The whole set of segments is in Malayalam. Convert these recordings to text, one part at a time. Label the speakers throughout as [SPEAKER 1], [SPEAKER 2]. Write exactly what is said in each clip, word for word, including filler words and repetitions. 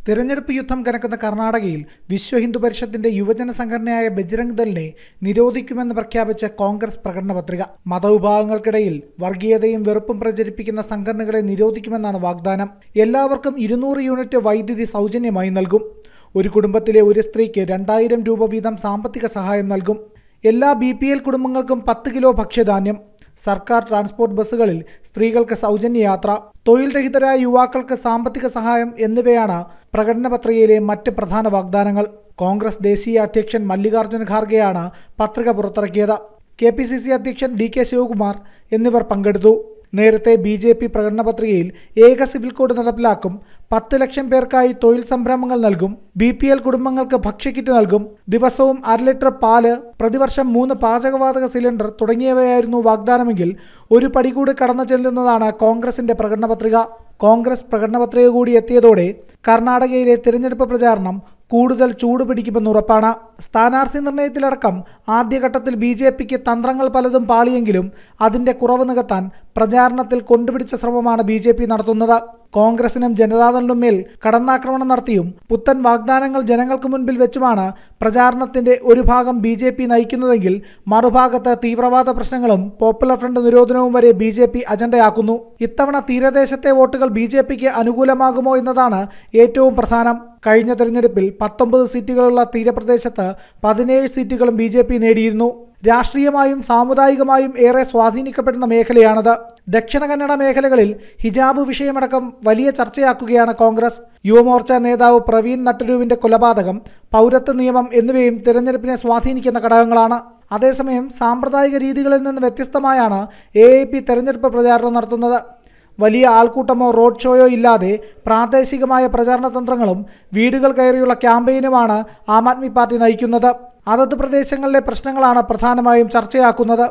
[SPEAKER 1] തിരഞ്ഞെടുപ്പ് യുദ്ധം കനക്കുന്ന കർണാടകയിൽ വിശ്വ ഹിന്ദു പരിഷത്തിന്റെ യുവജന സംഘടനയായ ബജ്രംഗ് ദളിനെ നിരോധിക്കുമെന്ന് പ്രഖ്യാപിച്ച കോൺഗ്രസ് പ്രകടന പത്രിക. മതവിഭാഗങ്ങൾക്കിടയിൽ വർഗീയതയും വെറുപ്പും പ്രചരിപ്പിക്കുന്ന സംഘടനകളെ നിരോധിക്കുമെന്നാണ് വാഗ്ദാനം. എല്ലാവർക്കും ഇരുന്നൂറ് യൂണിറ്റ് വൈദ്യുതി സൗജന്യമായി നൽകും. ഒരു കുടുംബത്തിലെ ഒരു സ്ത്രീക്ക് രണ്ടായിരം രൂപ വീതം സാമ്പത്തിക സഹായം നൽകും. എല്ലാ ബി പി എൽ കുടുംബങ്ങൾക്കും പത്ത് കിലോ ഭക്ഷ്യധാന്യം. സർക്കാർ ട്രാൻസ്പോർട്ട് ബസ്സുകളിൽ സ്ത്രീകൾക്ക് സൗജന്യ യാത്ര, തൊഴിൽ രഹിതരായ യുവാക്കൾക്ക് സാമ്പത്തിക സഹായം എന്നിവയാണ് പ്രകടന പത്രികയിലെ മറ്റ് പ്രധാന വാഗ്ദാനങ്ങൾ. കോൺഗ്രസ് ദേശീയ അധ്യക്ഷൻ മല്ലികാർജ്ജുന ഖാർഗെയാണ് പത്രിക പുറത്തിറക്കിയത്. കെ പി സി സി അധ്യക്ഷൻ ഡി കെ ശിവകുമാർ എന്നിവർ പങ്കെടുത്തു. നേരത്തെ ബി ജെ പി പ്രകടന പത്രികയിൽ ഏക സിവിൽ കോഡ് നടപ്പിലാക്കും, പത്ത് ലക്ഷം പേർക്കായി തൊഴിൽ സംരംഭങ്ങൾ നൽകും, ബി പി എൽ കുടുംബങ്ങൾക്ക് ഭക്ഷ്യക്കിറ്റ് നൽകും, ദിവസവും അര ലിറ്റർ പാല്, പ്രതിവർഷം മൂന്ന് പാചകവാതക സിലിണ്ടർ തുടങ്ങിയവയായിരുന്നു വാഗ്ദാനമെങ്കിൽ ഒരു പടി കൂടി കടന്നു ചെല്ലുന്നതാണ് കോൺഗ്രസിന്റെ പ്രകടന പത്രിക. കോൺഗ്രസ് പ്രകടന പത്രിക കൂടി എത്തിയതോടെ കർണാടകയിലെ തിരഞ്ഞെടുപ്പ് പ്രചാരണം കൂടുതൽ ചൂടുപിടിക്കുമെന്ന് ഉറപ്പാണ്. സ്ഥാനാർത്ഥി നിർണയത്തിലടക്കം ആദ്യഘട്ടത്തിൽ ബി ജെ പിക്ക് തന്ത്രങ്ങൾ പലതും പാളിയെങ്കിലും അതിന്റെ കുറവ് നികത്താൻ പ്രചാരണത്തിൽ കൊണ്ടുപിടിച്ച ശ്രമമാണ് ബി ജെ പി നടത്തുന്നത്. കോൺഗ്രസിനും ജനതാദളിനും മേൽ കടന്നാക്രമണം നടത്തിയും പുത്തൻ വാഗ്ദാനങ്ങൾ ജനങ്ങൾക്ക് മുൻപിൽ വെച്ചുമാണ് പ്രചാരണത്തിന്റെ ഒരു ഭാഗം ബി ജെ പി നയിക്കുന്നതെങ്കിൽ മറുഭാഗത്ത് തീവ്രവാദ പ്രശ്നങ്ങളും പോപ്പുലർ ഫ്രണ്ട് നിരോധനവും വരെ ബി ജെ പി അജണ്ടയാക്കുന്നു. ഇത്തവണ തീരദേശത്തെ വോട്ടുകൾ ബി ജെ പിക്ക് അനുകൂലമാകുമോ എന്നതാണ് ഏറ്റവും പ്രധാനം. കഴിഞ്ഞ തെരഞ്ഞെടുപ്പിൽ പത്തൊമ്പത് സീറ്റുകളുള്ള തീരപ്രദേശത്ത് പതിനേഴ് സീറ്റുകളും ബി ജെ പി നേടിയിരുന്നു. രാഷ്ട്രീയമായും സാമുദായികമായും ഏറെ സ്വാധീനിക്കപ്പെടുന്ന മേഖലയാണത്. ദക്ഷിണ കന്നഡ മേഖലകളിൽ ഹിജാബ് വിഷയമടക്കം വലിയ ചർച്ചയാക്കുകയാണ് കോൺഗ്രസ്. യുവമോർച്ച നേതാവ് പ്രവീൺ നട്ടരൂവിന്റെ കൊലപാതകം, പൗരത്വ നിയമം എന്നിവയും തിരഞ്ഞെടുപ്പിനെ സ്വാധീനിക്കുന്ന ഘടകങ്ങളാണ്. അതേസമയം സാമ്പ്രദായിക രീതികളിൽ നിന്ന് വ്യത്യസ്തമായാണ് എ എ പി തെരഞ്ഞെടുപ്പ് പ്രചാരണം നടത്തുന്നത്. വലിയ ആൾക്കൂട്ടമോ റോഡ് ഷോയോ ഇല്ലാതെ പ്രാദേശികമായ പ്രചാരണ തന്ത്രങ്ങളും വീടുകൾ കയറിയുള്ള ക്യാമ്പയിനുമാണ് ആം ആദ്മി പാർട്ടി നയിക്കുന്നത്. അതത് പ്രദേശങ്ങളിലെ പ്രശ്നങ്ങളാണ് പ്രധാനമായും ചർച്ചയാക്കുന്നത്.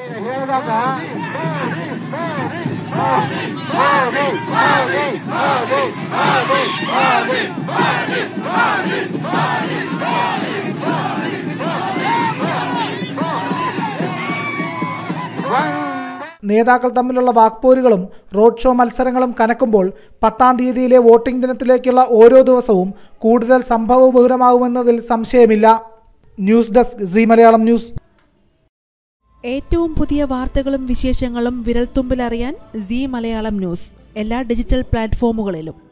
[SPEAKER 1] നേതാക്കൾ തമ്മിലുള്ള വാക്പോരുകളും റോഡ് ഷോ മത്സരങ്ങളും കനക്കുമ്പോൾ പത്താം തീയതിയിലെ വോട്ടിംഗ് ദിനത്തിലേക്കുള്ള ഓരോ ദിവസവും കൂടുതൽ സംഭവബഹുലമാകുമെന്നതിൽ സംശയമില്ല. News desk Zee Malayalam news.
[SPEAKER 2] ഏറ്റവും പുതിയ വാർത്തകളും വിശേഷങ്ങളും വിരൽത്തുമ്പിലറിയാൻ സീ മലയാളം ന്യൂസ് എല്ലാ ഡിജിറ്റൽ പ്ലാറ്റ്ഫോമുകളിലും.